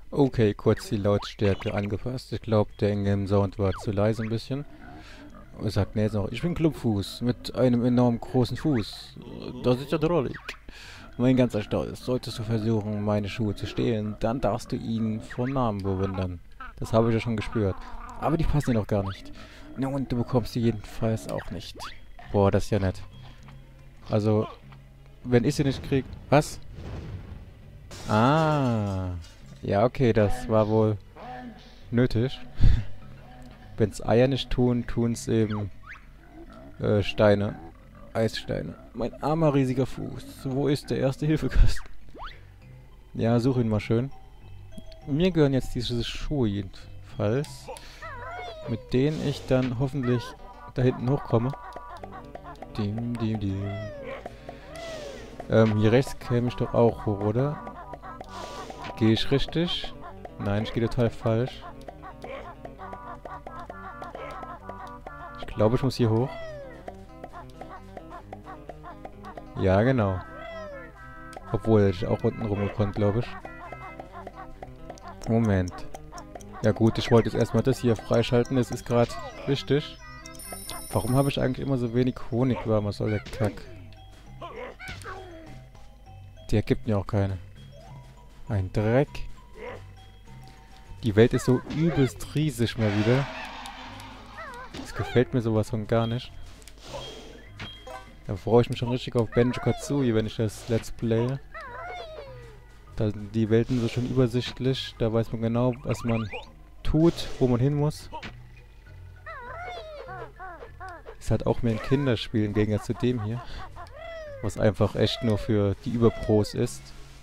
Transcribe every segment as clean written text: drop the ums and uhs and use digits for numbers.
Okay, kurz die Lautstärke angepasst. Ich glaube, der Ingame-Sound war zu leise ein bisschen. Er sagt nee, jetzt noch, ich bin Clubfuß mit einem enorm großen Fuß. Das ist ja drollig. Mein ganzer Stolz. Solltest du versuchen, meine Schuhe zu stehlen, dann darfst du ihn von Namen bewundern. Das habe ich ja schon gespürt. Aber die passen dir doch gar nicht. Na und du bekommst sie jedenfalls auch nicht. Boah, das ist ja nett. Also, wenn ich sie nicht krieg... Was? Ah. Ja, okay, das war wohl nötig. Wenn's Eier nicht tun, tun's eben Steine. Eissteine. Mein armer riesiger Fuß. Wo ist der Erste-Hilfe-Kasten? Ja, such ihn mal schön. Mir gehören jetzt diese Schuhe jedenfalls. Mit denen ich dann hoffentlich da hinten hochkomme. Dim, dim, dim. Hier rechts käme ich doch auch hoch, oder? Gehe ich richtig? Nein, ich gehe total falsch. Ich glaube, ich muss hier hoch. Ja, genau. Obwohl, hätte ich auch unten rumgekommen, glaube ich. Moment. Ja gut, ich wollte jetzt erstmal das hier freischalten. Das ist gerade wichtig. Warum habe ich eigentlich immer so wenig Honigwürmer? Was soll der Kack? Der gibt mir auch keine. Ein Dreck. Die Welt ist so übelst riesig mal wieder. Das gefällt mir sowas von gar nicht. Da freue ich mich schon richtig auf Banjo-Kazooie, wenn ich das Let's Play. Da sind die Welten so schön übersichtlich. Da weiß man genau, was man tut, wo man hin muss. Ist halt auch mehr ein Kinderspiel im Gegensatz zu dem hier. Was einfach echt nur für die Überpros ist.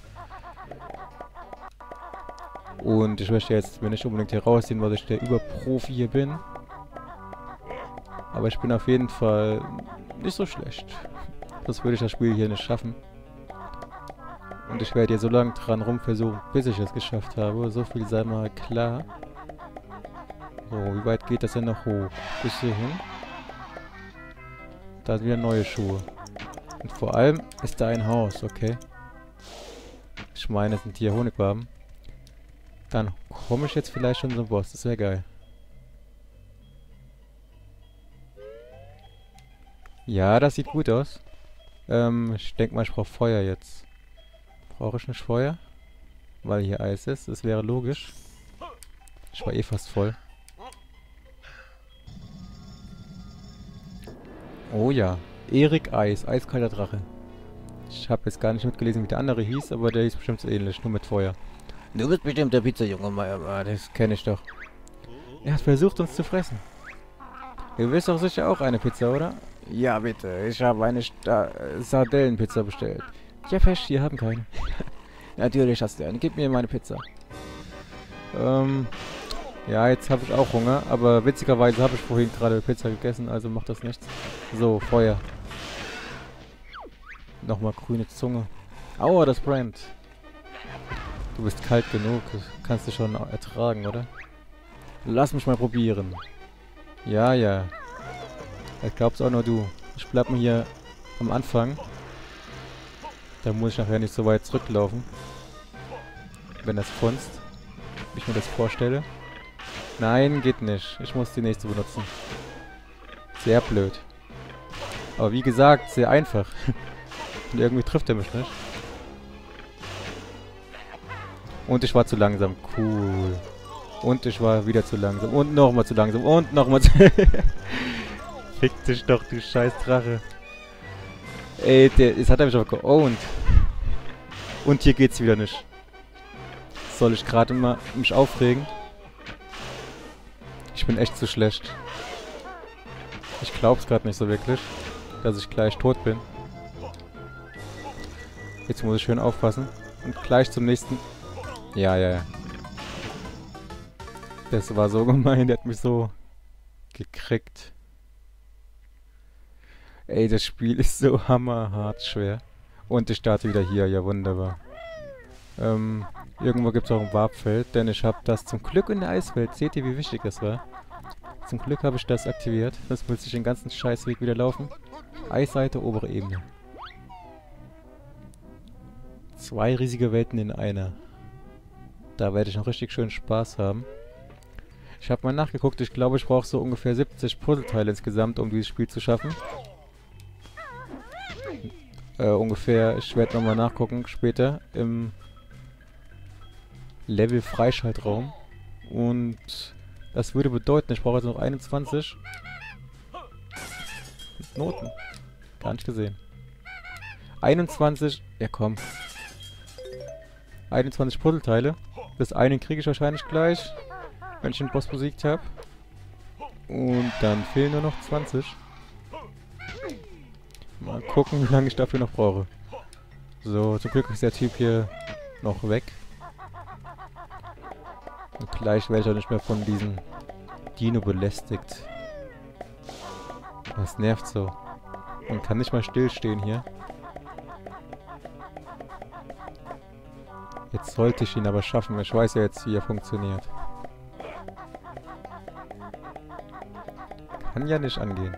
Und ich möchte jetzt mir nicht unbedingt heraussehen, was ich der Überprofi hier bin. Aber ich bin auf jeden Fall nicht so schlecht. Das würde ich das Spiel hier nicht schaffen. Und ich werde hier so lange dran rumversuchen, bis ich es geschafft habe. So viel sei mal klar. So, wie weit geht das denn noch hoch? Bis hierhin. Da sind wieder neue Schuhe. Und vor allem ist da ein Haus, okay? Ich meine, es sind hier Honigwaben. Dann komme ich jetzt vielleicht schon zum Boss. Das wäre geil. Ja, das sieht gut aus. Ich denke mal, ich brauche Feuer jetzt. Brauche ich nicht Feuer? Weil hier Eis ist. Das wäre logisch. Ich war eh fast voll. Oh ja. Erik Eis. Eiskalter Drache. Ich habe jetzt gar nicht mitgelesen, wie der andere hieß, aber der hieß bestimmt so ähnlich. Nur mit Feuer. Du bist bestimmt der Pizzajunge, Meier. Das kenne ich doch. Er hat versucht, uns zu fressen. Du willst doch sicher auch eine Pizza, oder? Ja, bitte. Ich habe eine Sardellenpizza bestellt. Ja, fest, wir haben keine. Natürlich hast du eine. Gib mir meine Pizza. Ja, jetzt habe ich auch Hunger, aber witzigerweise habe ich vorhin gerade Pizza gegessen, also macht das nichts. So, Feuer. Nochmal grüne Zunge. Aua, das brennt. Du bist kalt genug. Das kannst du schon ertragen, oder? Lass mich mal probieren. Ja, ja. Das glaubst auch nur du. Ich bleib mal hier am Anfang. Da muss ich nachher nicht so weit zurücklaufen. Wenn das funzt. Wie ich mir das vorstelle. Nein, geht nicht. Ich muss die nächste benutzen. Sehr blöd. Aber wie gesagt, sehr einfach. Und irgendwie trifft er mich nicht. Und ich war zu langsam. Cool. Und ich war wieder zu langsam. Und nochmal zu langsam. Und nochmal zu... Fick dich doch, du scheiß Drache. Ey, jetzt hat er mich aber geowned. Und hier geht's wieder nicht. Soll ich gerade mal mich aufregen? Ich bin echt zu schlecht. Ich glaub's gerade nicht so wirklich, dass ich gleich tot bin. Jetzt muss ich schön aufpassen. Und gleich zum nächsten... Ja, ja, ja. Das war so gemein, der hat mich so gekriegt. Ey, das Spiel ist so hammerhart schwer. Und ich starte wieder hier, ja wunderbar. Irgendwo gibt es auch ein Warpfeld, denn ich habe das zum Glück in der Eiswelt. Seht ihr, wie wichtig das war? Zum Glück habe ich das aktiviert. Das müsste ich den ganzen Scheißweg wieder laufen. Eisseite, obere Ebene. 2 riesige Welten in einer. Da werde ich noch richtig schön Spaß haben. Ich habe mal nachgeguckt, ich glaube, ich brauche so ungefähr 70 Puzzleteile insgesamt, um dieses Spiel zu schaffen. Ungefähr, ich werde nochmal nachgucken später im Level-Freischaltraum. Und das würde bedeuten, ich brauche jetzt noch 21 Noten. Gar nicht gesehen. 21, ja komm. 21 Puzzleteile. Das eine kriege ich wahrscheinlich gleich, wenn ich den Boss besiegt habe. Und dann fehlen nur noch 20. Mal gucken, wie lange ich dafür noch brauche. So, zum Glück ist der Typ hier noch weg. Und gleich werde ich auch nicht mehr von diesem Dino belästigt. Das nervt so. Man kann nicht mal stillstehen hier. Jetzt sollte ich ihn aber schaffen. Ich weiß ja jetzt, wie er funktioniert. Kann ja nicht angehen.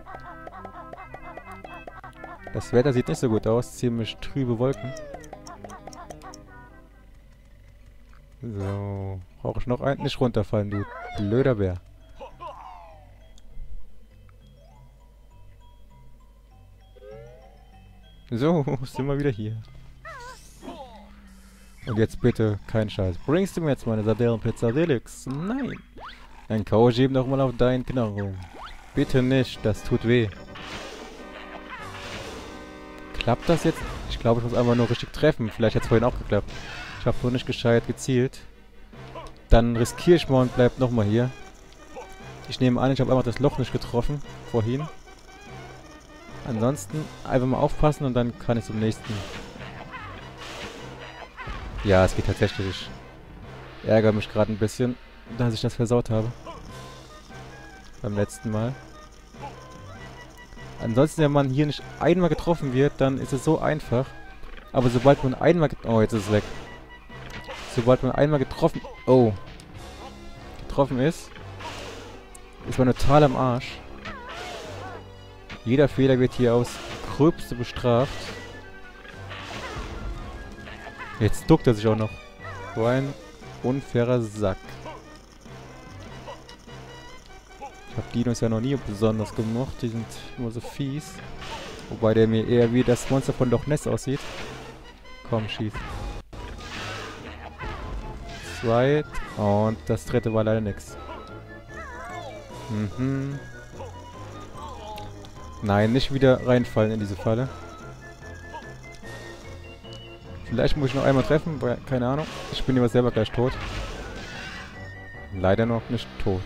Das Wetter sieht nicht so gut aus. Ziemlich trübe Wolken. So. Brauche ich noch einen? Nicht runterfallen, du blöder Bär. So, sind wir wieder hier. Und jetzt bitte kein Scheiß. Bringst du mir jetzt meine Sardellenpizza Deluxe? Nein. Dann kaue ich eben noch mal auf deinen Knochen rum. Bitte nicht, das tut weh. Klappt das jetzt? Ich glaube, ich muss einfach nur richtig treffen. Vielleicht hat es vorhin auch geklappt. Ich habe nur nicht gescheit gezielt. Dann riskiere ich mal und bleib nochmal hier. Ich nehme an, ich habe einfach das Loch nicht getroffen. Vorhin. Ansonsten einfach mal aufpassen und dann kann ich zum nächsten. Ja, es geht tatsächlich. Ich ärgere mich gerade ein bisschen, dass ich das versaut habe. Beim letzten Mal. Ansonsten, wenn man hier nicht einmal getroffen wird, dann ist es so einfach. Aber sobald man einmal... Oh, jetzt ist es weg. Sobald man einmal getroffen... Oh. Getroffen ist man total am Arsch. Jeder Fehler wird hier aufs Gröbste bestraft. Jetzt duckt er sich auch noch. So ein unfairer Sack. Ich habe Dinos ja noch nie besonders gemocht. Die sind immer so fies. Wobei der mir eher wie das Monster von Loch Ness aussieht. Komm, schieß. 2. Und das dritte war leider nix. Mhm. Nein, nicht wieder reinfallen in diese Falle. Vielleicht muss ich noch einmal treffen, weil, keine Ahnung. Ich bin aber selber gleich tot. Leider noch nicht tot.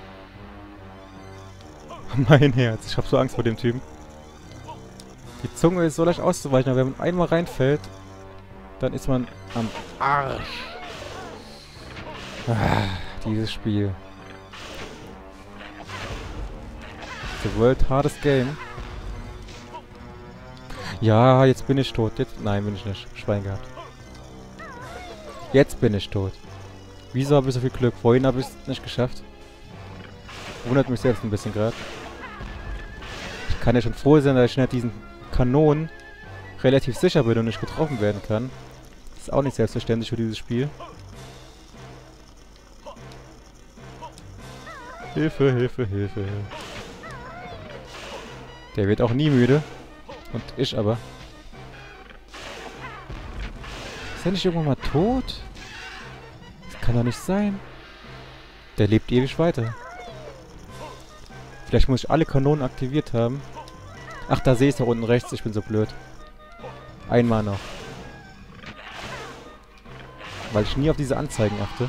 Mein Herz, ich habe so Angst vor dem Typen. Die Zunge ist so leicht auszuweichen, aber wenn man einmal reinfällt, dann ist man am Arsch. Ah, dieses Spiel. The world hardest game. Ja, jetzt bin ich tot. Jetzt, nein, bin ich nicht. Schwein gehabt. Jetzt bin ich tot. Wieso habe ich so viel Glück? Vorhin habe ich es nicht geschafft. Wundert mich selbst ein bisschen gerade. Ich kann ja schon froh sein, dass ich nicht diesen Kanonen relativ sicher bin und nicht getroffen werden kann. Das ist auch nicht selbstverständlich für dieses Spiel. Hilfe, Hilfe, Hilfe. Der wird auch nie müde. Und ich aber. Ist er nicht irgendwann mal tot? Das kann doch nicht sein. Der lebt ewig weiter. Vielleicht muss ich alle Kanonen aktiviert haben. Ach, da sehe ich es doch unten rechts. Ich bin so blöd. Einmal noch. Weil ich nie auf diese Anzeigen achte.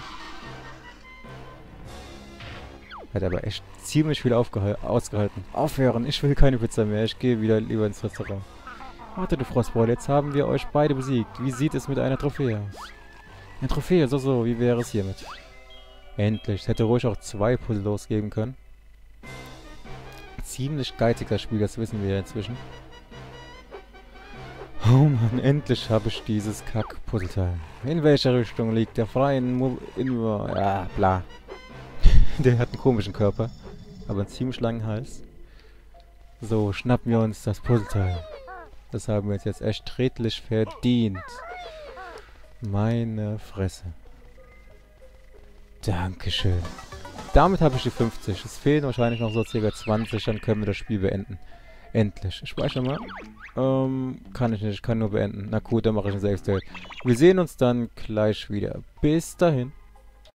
Hat aber echt ziemlich viel ausgehalten. Aufhören, ich will keine Pizza mehr. Ich gehe wieder lieber ins Restaurant. Warte, du Frostbeule, jetzt haben wir euch beide besiegt. Wie sieht es mit einer Trophäe aus? Eine Trophäe, so, wie wäre es hiermit? Endlich. Es hätte ruhig auch 2 Puzzle losgeben können. Ziemlich geiziger Spiel, das wissen wir ja inzwischen. Oh Mann, endlich habe ich dieses Kack-Puzzleteil. In welcher Richtung liegt der freien ja, bla. Der hat einen komischen Körper, aber einen ziemlich langen Hals. So, schnappen wir uns das Puzzleteil. Das haben wir uns jetzt echt redlich verdient. Meine Fresse. Dankeschön. Damit habe ich die 50. Es fehlen wahrscheinlich noch so ca. 20, dann können wir das Spiel beenden. Endlich. Ich speichere mal. Kann ich nicht. Ich kann nur beenden. Na gut, dann mache ich ein Save State. Wir sehen uns dann gleich wieder. Bis dahin.